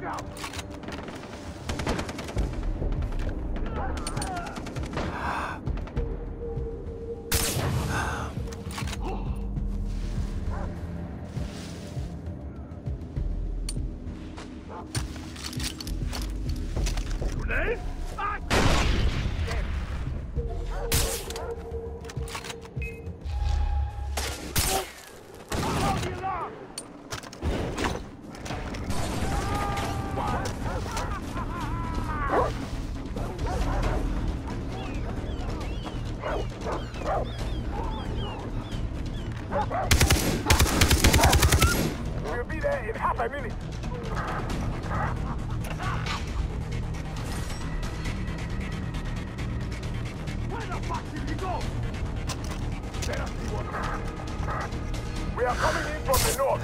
We'll be there in half a minute. Where the fuck did he go? Let us see what. We are coming in from the north.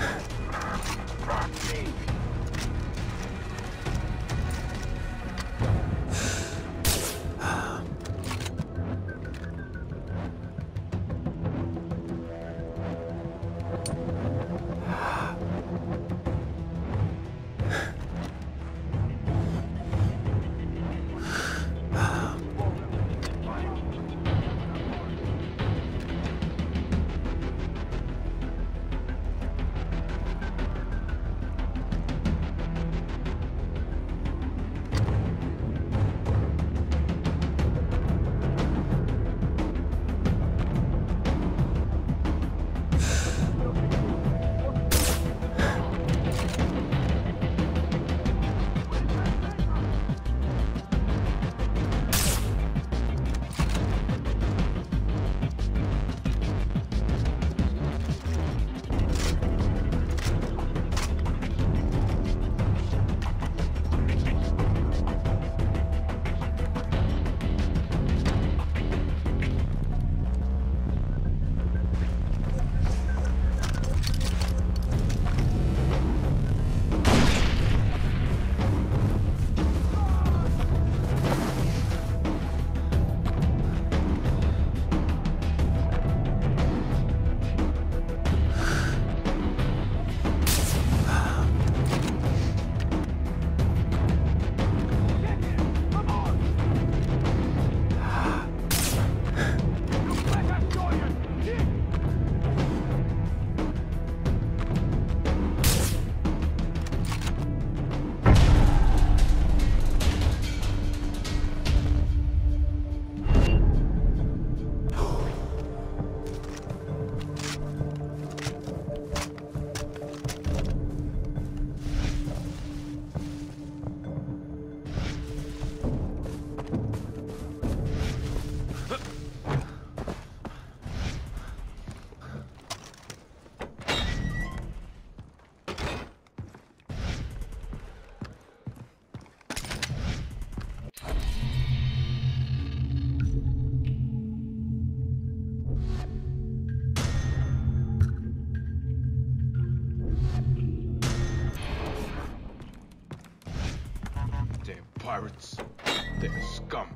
Pirates. They're scum.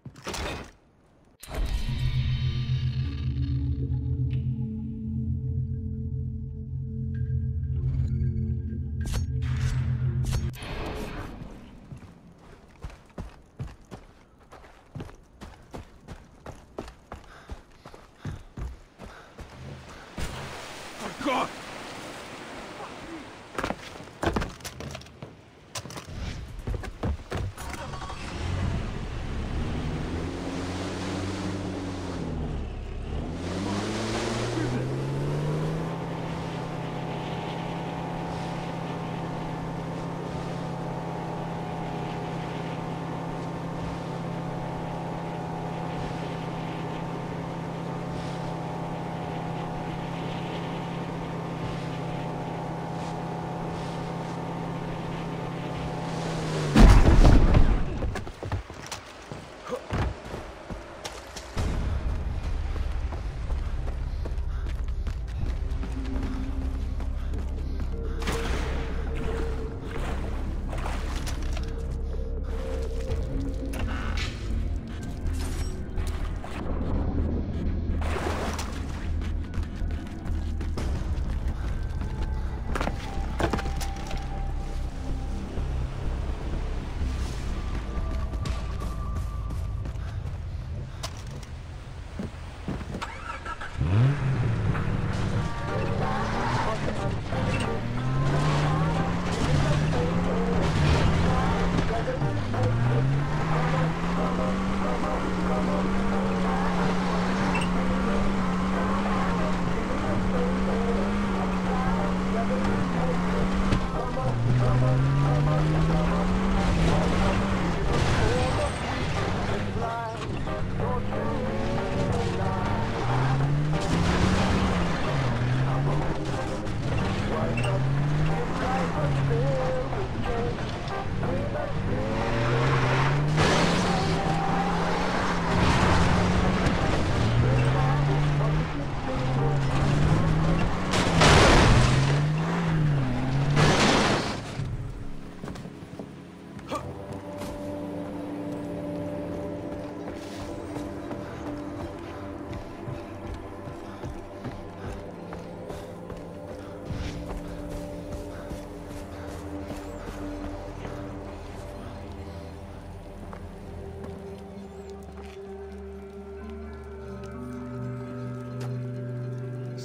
Oh, God!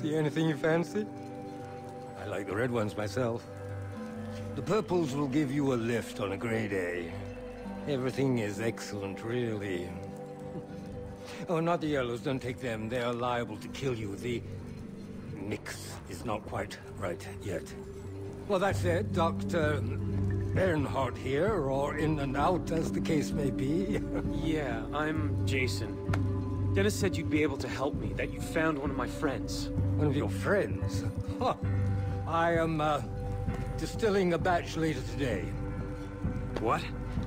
See anything you fancy? I like the red ones myself. The purples will give you a lift on a grade A. Everything is excellent, really. Oh, not the yellows, don't take them. They are liable to kill you. The mix is not quite right yet. Well, that said, Dr. Bernhardt here, or in and out, as the case may be. Yeah, I'm Jason. Dennis said you'd be able to help me, that you found one of my friends. One of your friends? Huh. I am, distilling a batch later today. What?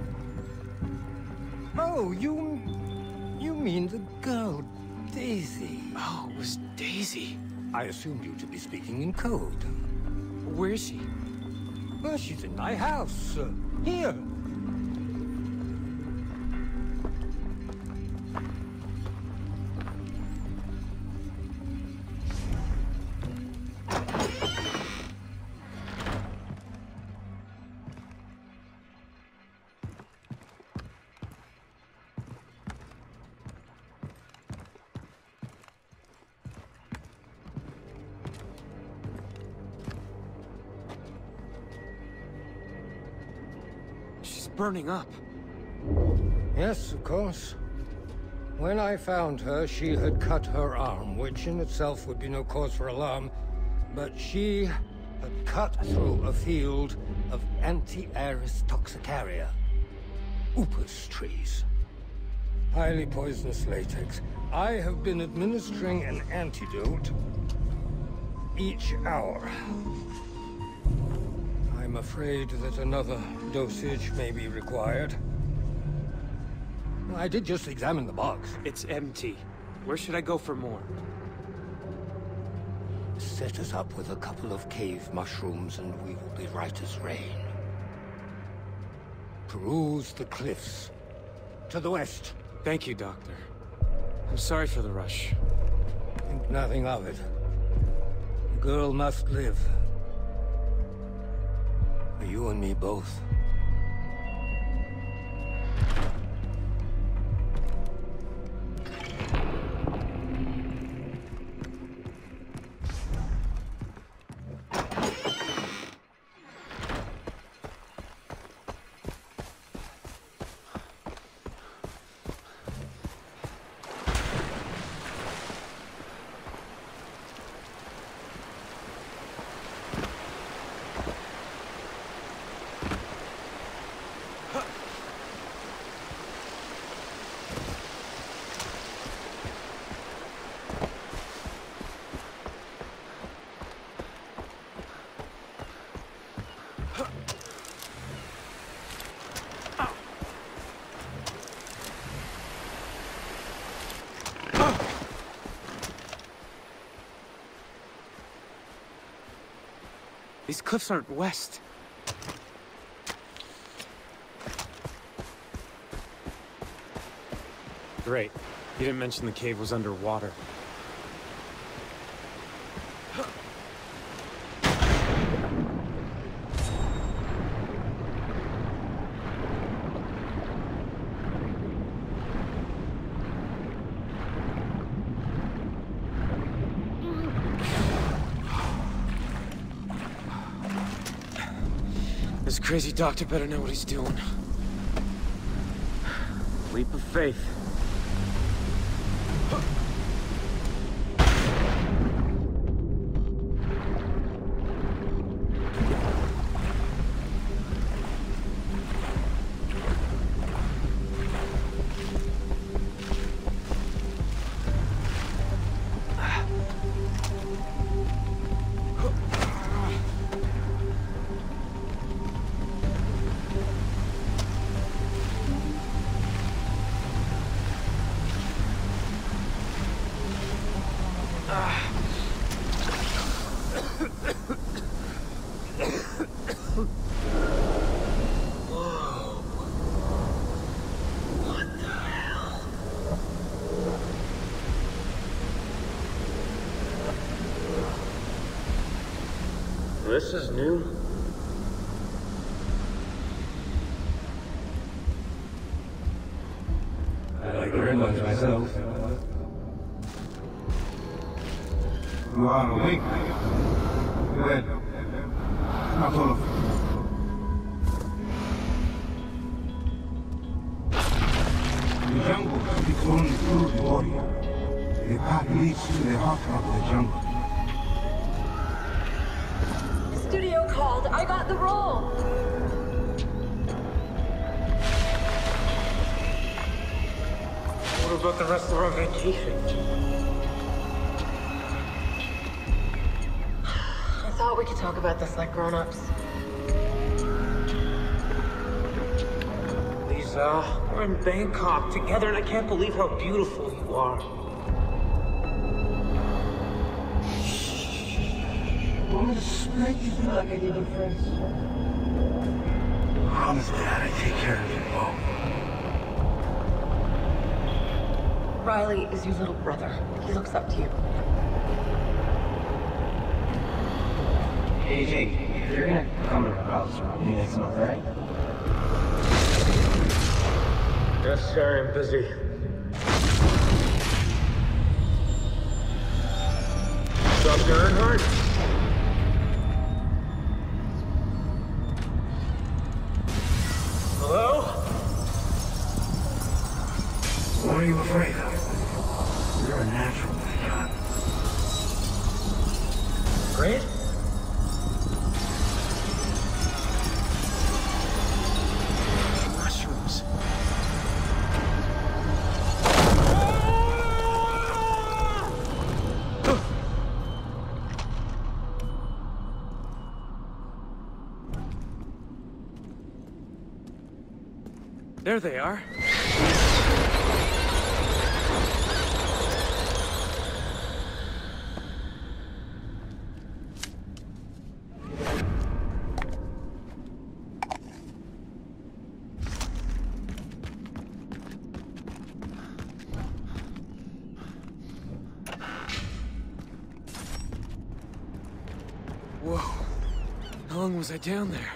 Oh, you mean the girl, Daisy. Oh, it was Daisy. I assumed you to be speaking in code. Where is she? Well, she's in my house. Here. Burning up. Yes, of course. When I found her, she had cut her arm, which in itself would be no cause for alarm, but she had cut through a field of Anti-Aris toxicaria. Upas trees. Highly poisonous latex. I have been administering an antidote each hour. I'm afraid that another dosage may be required. I did just examine the box. It's empty. Where should I go for more? Set us up with a couple of cave mushrooms and we will be right as rain. Peruse the cliffs. To the west. Thank you, Doctor. I'm sorry for the rush. Think nothing of it. The girl must live. For you and me both. These cliffs aren't west. Great. You didn't mention the cave was underwater. This crazy doctor better know what he's doing. Leap of faith. This is new. I like the red ones myself. You are awake. Well, not all of you. The jungle speaks only through the warrior. The path leads to the heart of the jungle. Studio called. I got the role. What about the rest of our vacation? I thought we could talk about this like grown-ups. Lisa, we're in Bangkok together and I can't believe how beautiful you are. Make you feel like I did your friends. Promise me how to take care of you both. Riley is your little brother. He looks up to you. Hey, Jake, if you're gonna come to our house, you need some, right? Yes, sir, I'm busy. Dr. Earnhardt? Hello? What are you afraid of? You're a natural, my son. Great? Mushrooms. There they are. Whoa. How long was I down there?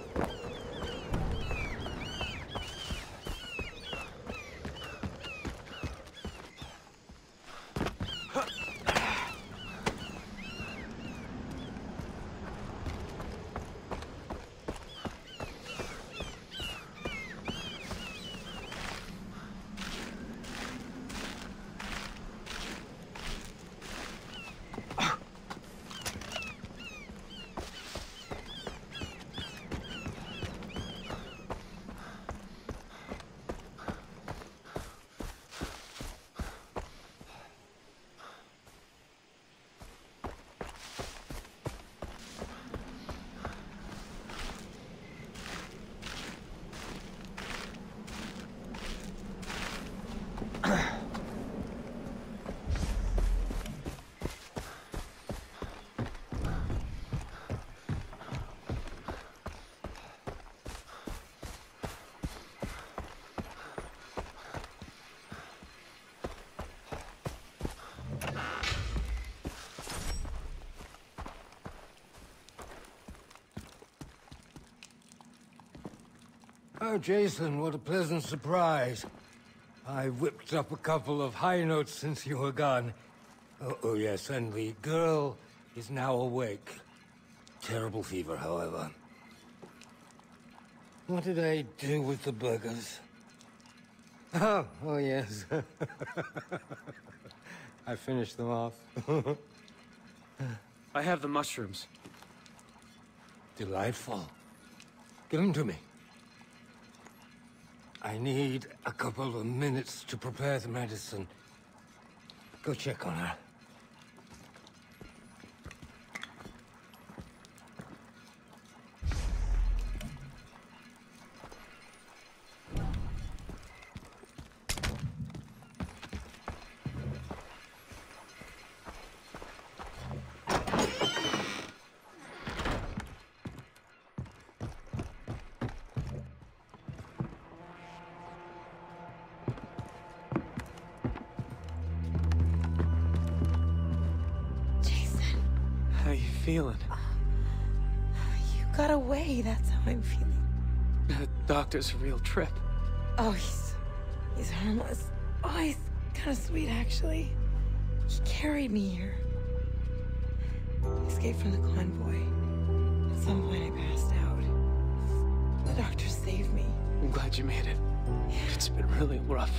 Oh, Jason, what a pleasant surprise. I whipped up a couple of high notes since you were gone. Oh, yes, and the girl is now awake. Terrible fever, however. What did I do with the burgers? Oh, yes. I finished them off. I have the mushrooms. Delightful. Give them to me. I need a couple of minutes to prepare the medicine. Go check on her. How you feeling? You got away, that's how I'm feeling. The doctor's a real trip. Oh, he's harmless. Oh, he's kind of sweet, actually. He carried me here. I escaped from the convoy. At some point, I passed out. The doctor saved me. I'm glad you made it. It's been really rough.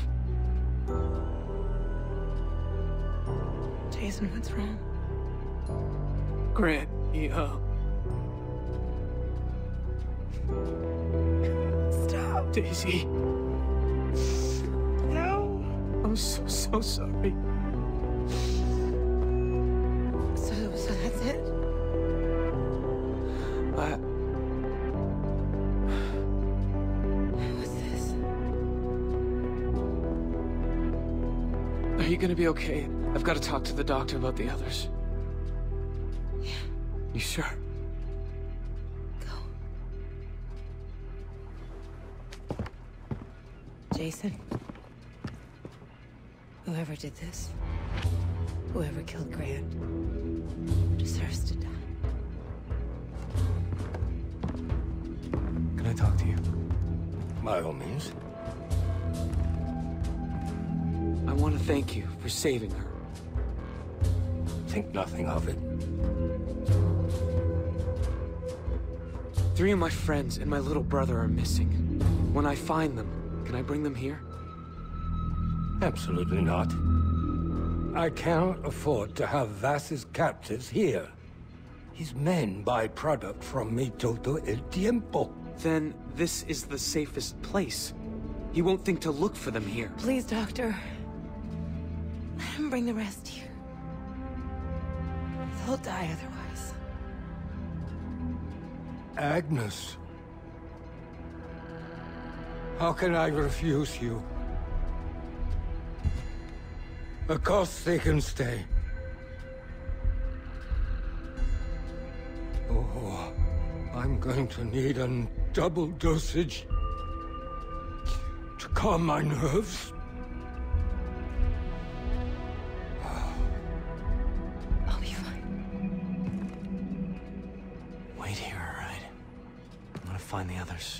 Jason, what's wrong? Grant, Stop. Daisy. No. I'm so sorry. So that's it? What's this? Are you gonna be okay? I've got to talk to the doctor about the others. Yeah. You sure? Go. Jason. Whoever did this, whoever killed Grant, deserves to die. Can I talk to you? By all means. I want to thank you for saving her. Think nothing of it. 3 of my friends and my little brother are missing. When I find them, can I bring them here? Absolutely not. I cannot afford to have Vass's captives here. His men buy product from me todo el tiempo. Then this is the safest place. He won't think to look for them here. Please, Doctor. Let him bring the rest here. They'll die otherwise. Agnes. How can I refuse you? Of course they can stay. Oh, I'm going to need a double dosage to calm my nerves. I'll be fine. Wait here, all right? I'm gonna find the others.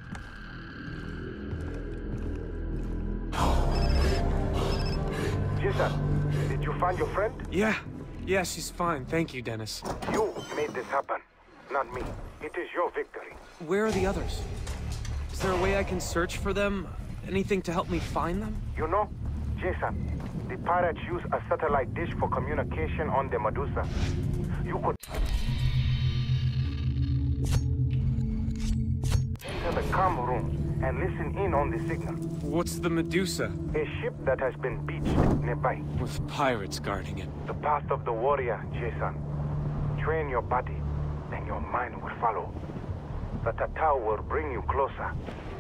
Jason, did you find your friend? Yeah, she's fine. Thank you, Dennis. You made this happen, not me. It is your victory. Where are the others? Is there a way I can search for them? Anything to help me find them? You know, Jason, the pirates use a satellite dish for communication on the Medusa. You could enter the comm room and listen in on the signal. What's the Medusa? A ship that has been beached nearby. With pirates guarding it. The path of the warrior, Jason. Train your body, then your mind will follow. The Tatao will bring you closer.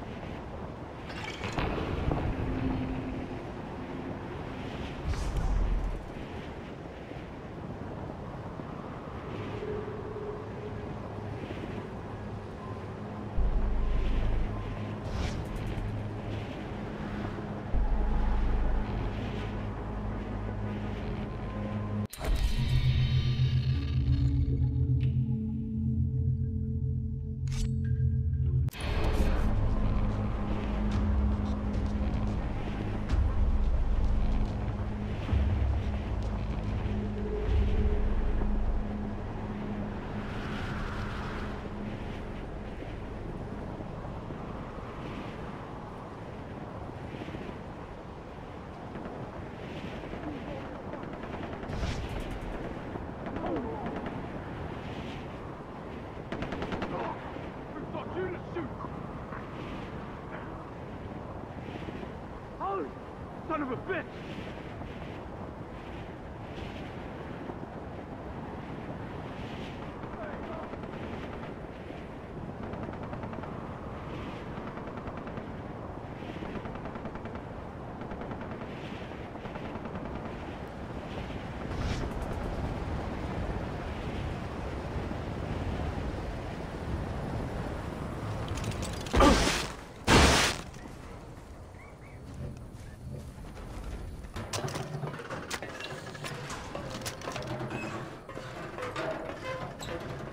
Son of a bitch!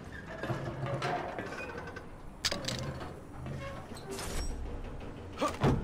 Huh.